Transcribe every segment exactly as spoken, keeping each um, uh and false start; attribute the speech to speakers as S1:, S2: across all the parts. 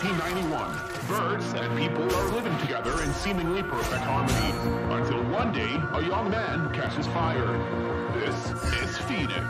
S1: nineteen ninety-one, birds and people are living together in seemingly perfect harmony, until one day a young man catches fire. This is Phoenix.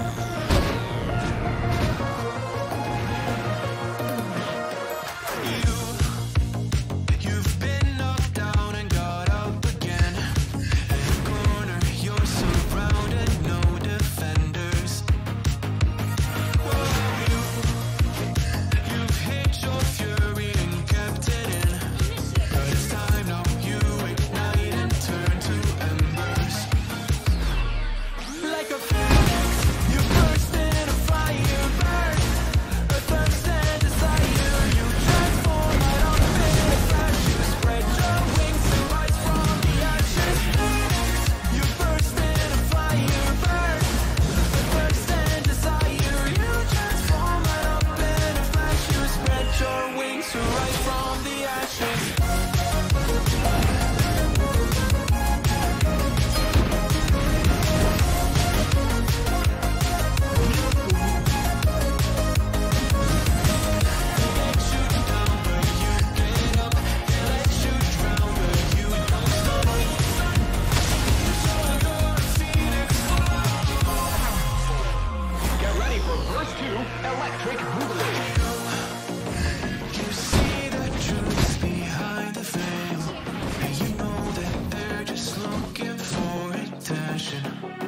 S2: Electric Boogaloo.
S3: You see the truth behind the veil, and you know that they're just looking for attention.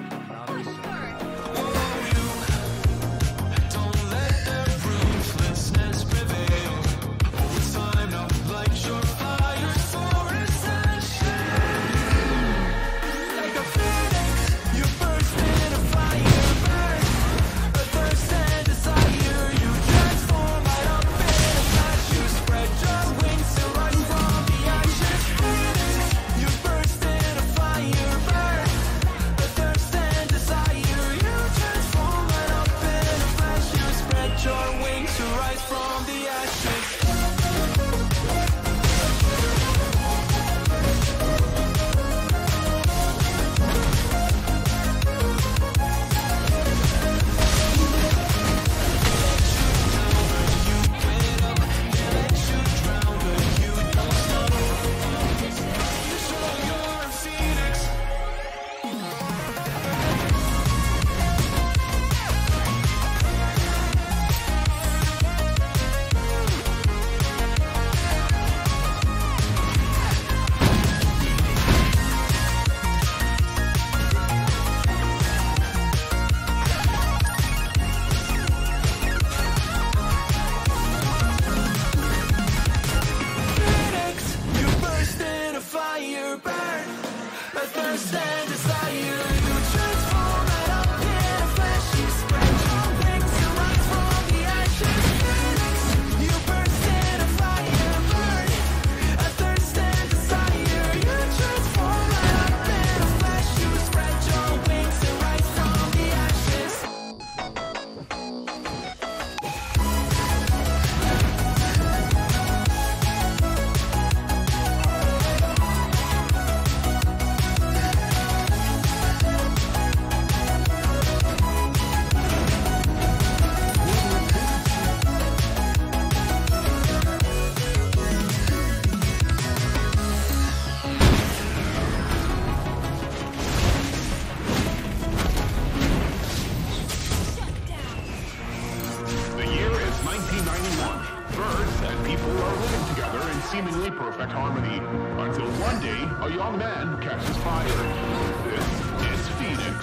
S3: Oh, you don't let their ruthlessness prevail. Over time, now light your fire for ascension. Like a phoenix, you burst in a fire, burn a thirst and desire. You transform right up in a flash. You spread your wings to rise from the ashes. Phoenix, you burst in a fire, burn a thirst and desire. You transform right up in a flash. You spread your wings to rise from the ashes. Phoenix, you burst in a fire, burn a thirst and desire. You transform right up in a flash. You spread your wings to rise from the ashes. Phoenix, you burst in a fire, burn a thirst and desire. You transform right up in a flash. You spread your wings to rise from the ashes.
S1: The year is nineteen ninety-one. Birds and people are living together in seemingly perfect harmony, until one day a young man catches fire. This is Phoenix.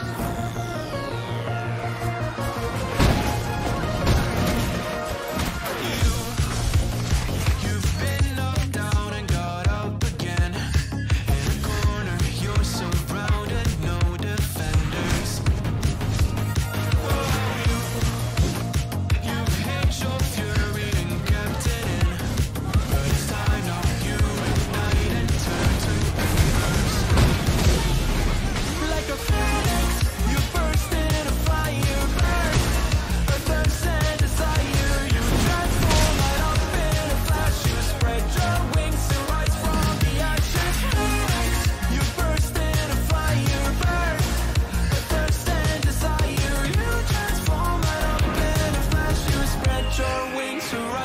S3: You've been knocked down and got up again. In a corner, you're surrounded, no defenders. You've hid your fury and kept it in, but it's time now you ignite and turn to embers. Like a phoenix, you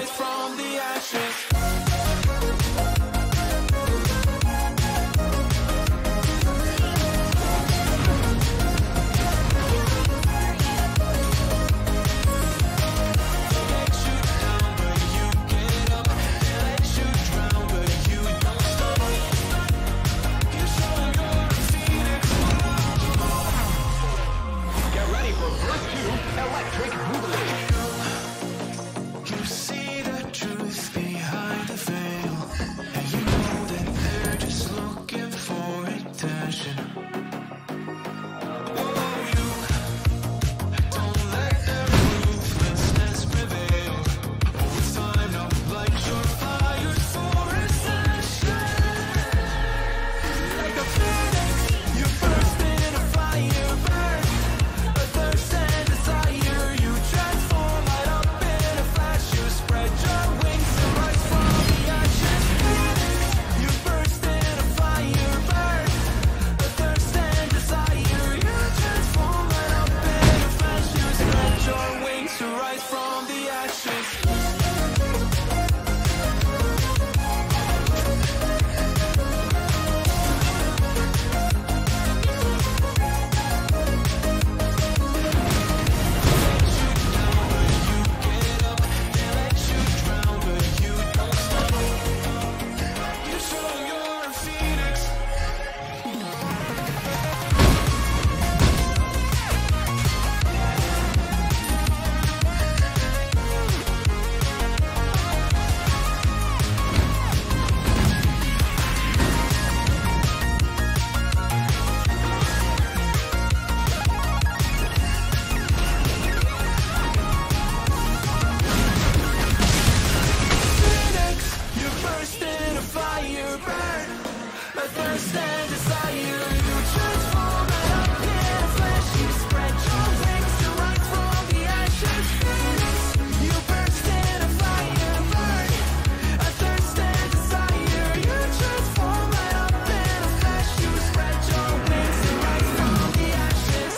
S3: rise from the ashes.
S2: Electric Boogaloo.
S3: You see the truth behind the veil, and you know that they're just looking for attention. Oh, you don't let their ruthlessness prevail. Oh, it's time now, light your fires for ascension. Like a phoenix, you burst in a fire burn, a thirst and desire. You transform right up in a flash. You spread your wings and rise from the ashes. You burst in a fire burn, a thirst and desire. You transform right up in a flash. You spread your wings to rise from the ashes. You show you're a phoenix. Phoenix, you burst in a fire burn, a thirst and desire. You transform right up in a flash. You spread your wings to rise from the ashes. Phoenix, you burst in a fire burn, a thirst and desire. You transform right up in a flash. You spread your wings to rise from the ashes.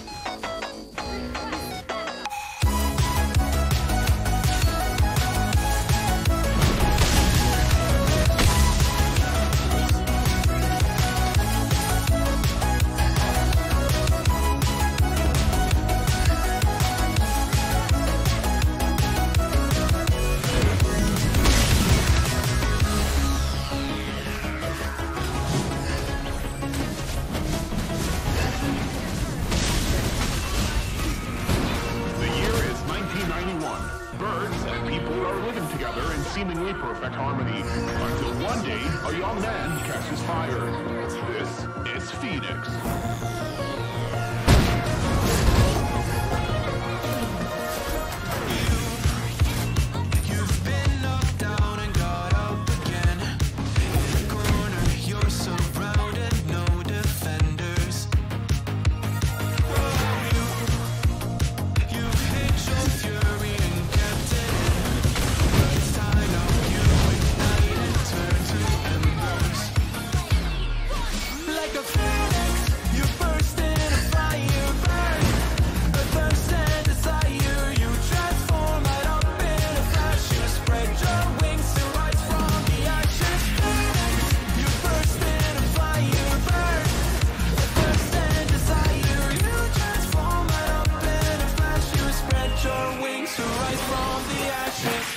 S1: The year is nineteen ninety-one. Birds and people are living together in seemingly perfect harmony. Until one day, a young man catches fire. This is Phoenix.
S3: You've been knocked down and got up again. In the corner, you're surrounded, no defenders. Oh, you, you've hid your fury and kept it in. But it's time now, you ignite and turn to embers. Like a phoenix, you burst in a fire burn, a thirst and desire. You transform right up in a flash. You spread your wings to rise from the ashes. Phoenix, you burst in a fire burn, a thirst and desire. You transform right up in a flash. You spread your wings to rise from the ashes.